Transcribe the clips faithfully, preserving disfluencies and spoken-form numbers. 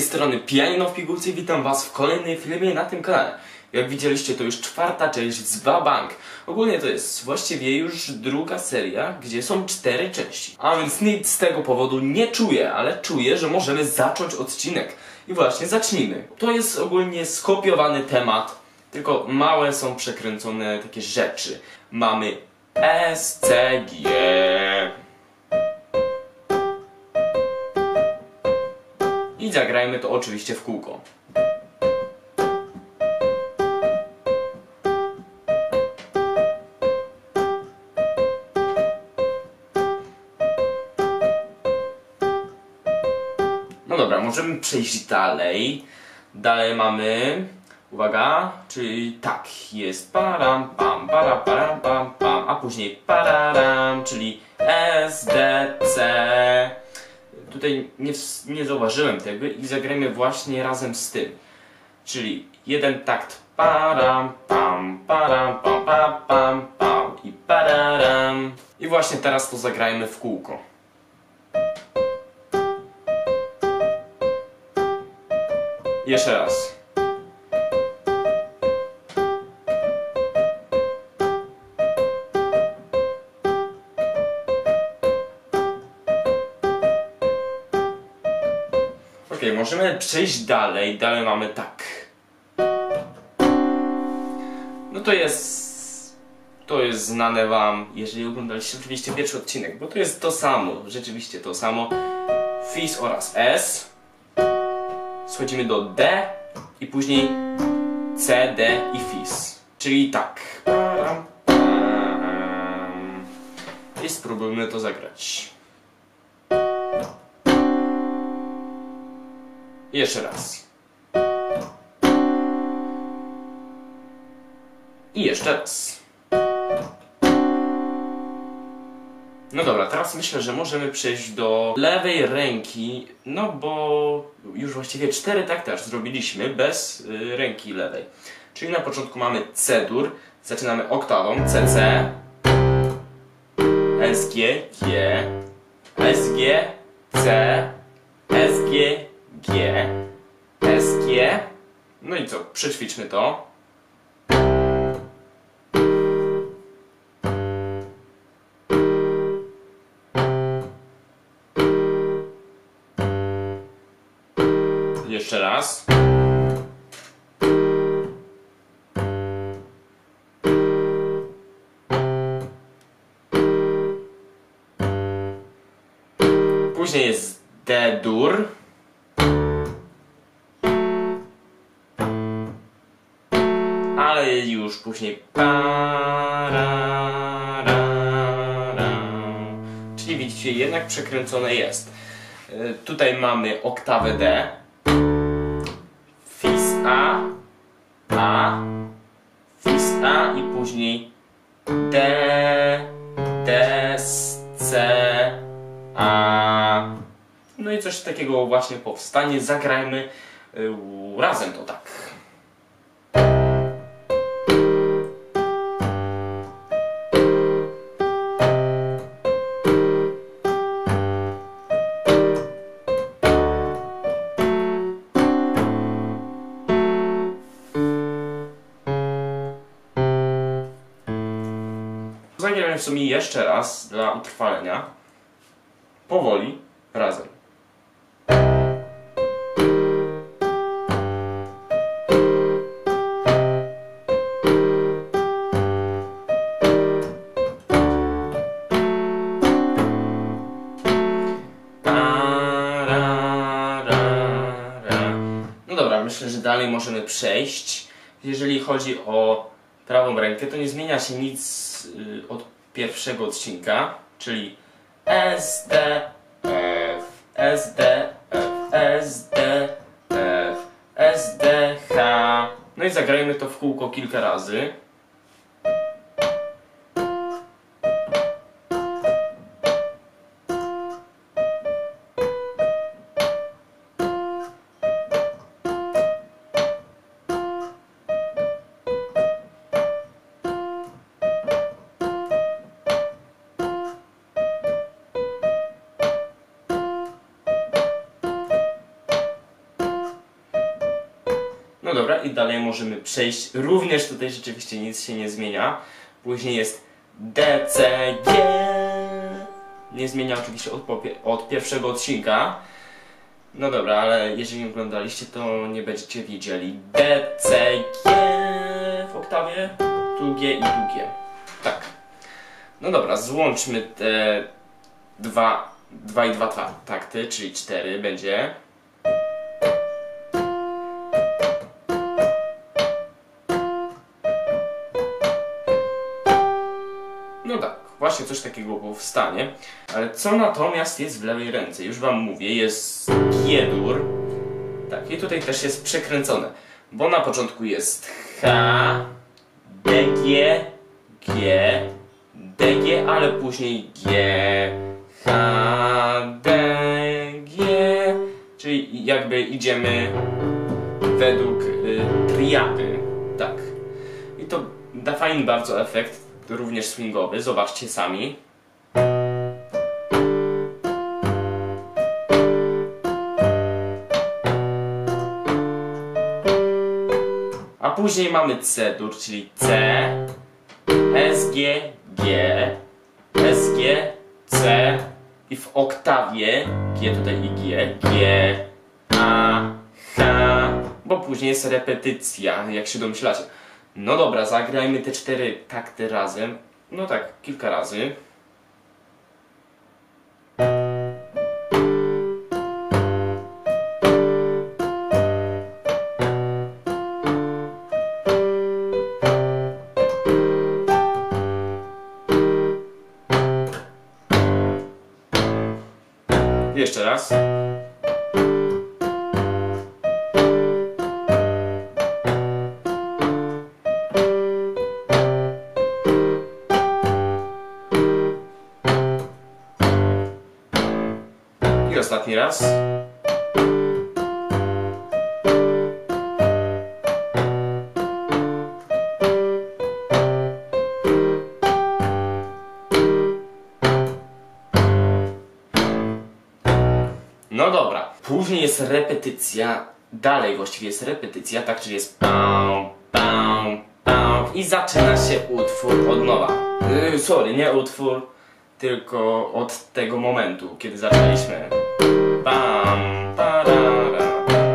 strony Pianino w Pigułce i witam was w kolejnym filmie na tym kanale. Jak widzieliście, to już czwarta część z Bank. Ogólnie to jest właściwie już druga seria, gdzie są cztery części. A więc nic z tego powodu nie czuję, ale czuję, że możemy zacząć odcinek. I właśnie zacznijmy. To jest ogólnie skopiowany temat, tylko małe są przekręcone takie rzeczy. Mamy S C G. I zagrajmy to oczywiście w kółko. No dobra, możemy przejść dalej. Dalej mamy, uwaga, czyli tak, jest param pam, para param pam pam, a później pararam, czyli S, D, C. Tutaj nie, nie zauważyłem tego i zagrajmy właśnie razem z tym. Czyli jeden takt param pam, param pam, pam, pam, pam i pararam. I właśnie teraz to zagrajmy w kółko. Jeszcze raz. Ok, możemy przejść dalej. Dalej mamy tak. No to jest... To jest znane wam, jeżeli oglądaliście oczywiście pierwszy odcinek, bo to jest to samo, rzeczywiście to samo. Fis oraz S. Schodzimy do D i później C, D i Fis. Czyli tak. I spróbujmy to zagrać. I jeszcze raz. I jeszcze raz. No dobra, teraz myślę, że możemy przejść do lewej ręki, no bo już właściwie cztery takty aż zrobiliśmy bez y, ręki lewej. Czyli na początku mamy C-dur, zaczynamy oktawą, C C, S G, G, S G, C, S G, G, S G. No i co, przećwiczmy to. Jeszcze raz. Później jest D-dur. Ale już później parara. Czyli widzicie, jednak przekręcone jest. Yy, tutaj mamy oktawę D. Fis A, A, Fis A i później D, D, C, A. No i coś takiego właśnie powstanie. Zagrajmy yy, razem to tak. Zagrajmy w sumie jeszcze raz dla utrwalenia. Powoli, razem. No dobra, myślę, że dalej możemy przejść. Jeżeli chodzi o prawą rękę, to nie zmienia się nic y, od pierwszego odcinka, czyli S, D, F, S, D, F, S, D, F, S, D, H. No i zagrajmy to w kółko kilka razy. No dobra, i dalej możemy przejść. Również tutaj rzeczywiście nic się nie zmienia. Później jest D, C, G. Nie zmienia oczywiście od, od pierwszego odcinka. No dobra, ale jeżeli nie oglądaliście, to nie będziecie wiedzieli. D, C, G w oktawie. Tu G i tu G. Tak. No dobra, złączmy te dwa, dwa i dwa takty, czyli cztery będzie. No tak, właśnie coś takiego powstanie. Ale co natomiast jest w lewej ręce? Już wam mówię, jest G-dur. Tak, i tutaj też jest przekręcone. Bo na początku jest H, D, G, G, D, G, ale później G, H, D, G. Czyli jakby idziemy według y, triady. Tak. I to da fajny bardzo efekt. Również swingowy, zobaczcie sami. A później mamy C-dur, czyli C, S, G, G, S, G, C i w oktawie G tutaj i G, G, A, H, bo później jest repetycja, jak się domyślacie. No dobra, zagrajmy te cztery takty razem. No tak, kilka razy. Jeszcze raz. I ostatni raz. No dobra. Później jest repetycja. Dalej właściwie jest repetycja, tak, czyli jest pam, pam, pam i zaczyna się utwór od nowa. Yy, sorry, nie utwór, tylko od tego momentu, kiedy zaczęliśmy. Pam, parara.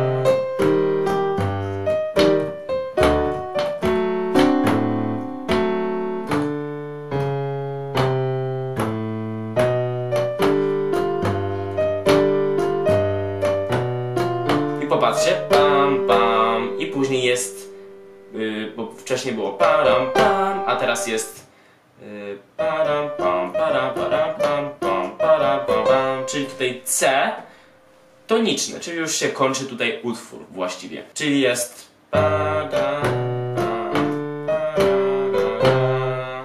I popatrzcie, pam, pam i później jest, yy, bo wcześniej było param, pam, a teraz jest yy, param, pam, param, param, pam, pam, param, pam, pam, czyli tutaj C toniczne, czyli już się kończy tutaj utwór właściwie. Czyli jest param, pam, parara.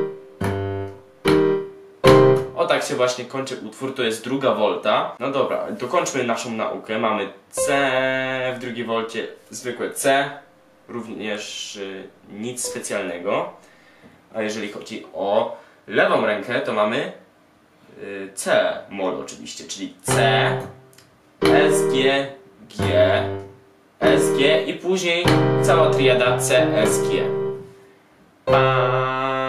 O tak się właśnie kończy utwór, to jest druga wolta. No dobra, dokończmy naszą naukę. Mamy C w drugiej wolcie, zwykłe C, również y, nic specjalnego. A jeżeli chodzi o lewą rękę, to mamy y, C moll oczywiście, czyli C, S, G, G, S, G i później cała triada C, S, G. Pa.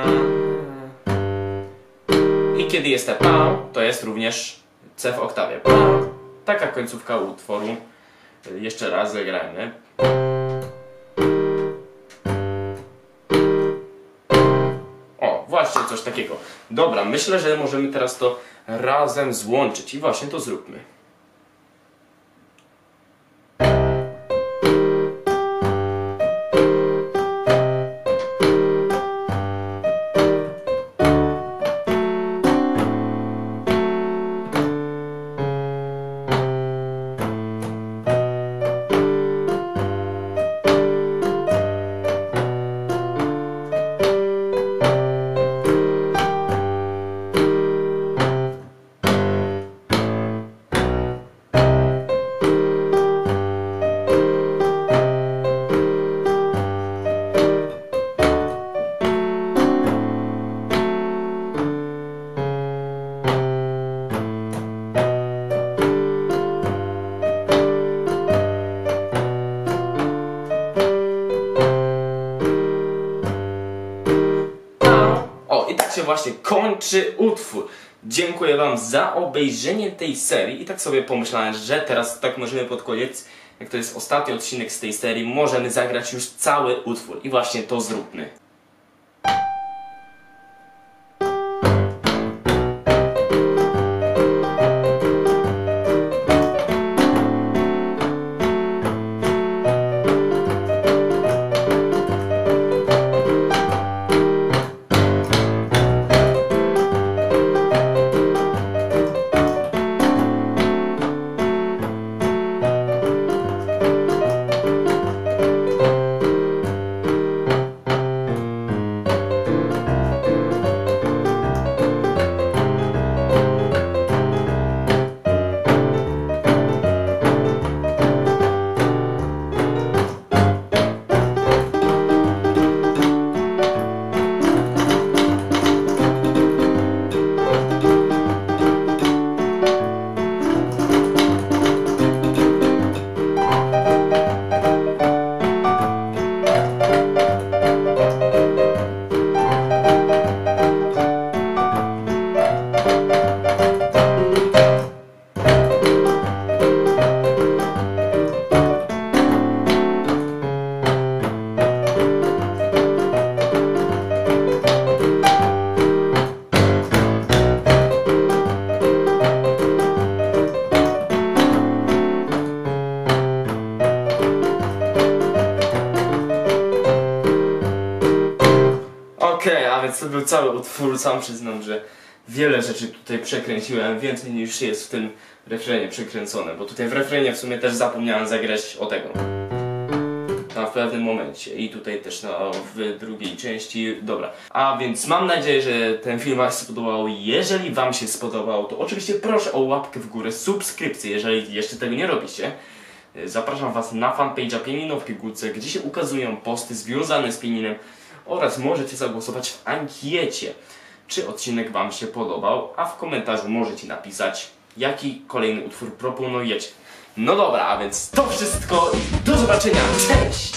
I kiedy jest te pa, to jest również C w oktawie. Pa. Taka końcówka utworu. Jeszcze raz zagrajmy. O, właśnie coś takiego. Dobra, myślę, że możemy teraz to razem złączyć i właśnie to zróbmy. właśnie kończy utwór. Dziękuję wam za obejrzenie tej serii i tak sobie pomyślałem, że teraz tak możemy pod koniec, jak to jest ostatni odcinek z tej serii, możemy zagrać już cały utwór i właśnie to zróbmy. Okej, okay, a więc to był cały utwór. Sam przyznam, że wiele rzeczy tutaj przekręciłem, więcej niż jest w tym refrenie przekręcone, bo tutaj w refrenie w sumie też zapomniałem zagrać o tego. Tam w pewnym momencie i tutaj też no, w drugiej części. Dobra, a więc mam nadzieję, że ten film wam się spodobał. Jeżeli wam się spodobał, to oczywiście proszę o łapkę w górę, subskrypcję, jeżeli jeszcze tego nie robicie. Zapraszam was na fanpage'a Pianino w Pigułce, gdzie się ukazują posty związane z pianinem oraz możecie zagłosować w ankiecie, czy odcinek wam się podobał, a w komentarzu możecie napisać, jaki kolejny utwór proponujecie. No dobra, a więc to wszystko i do zobaczenia, cześć!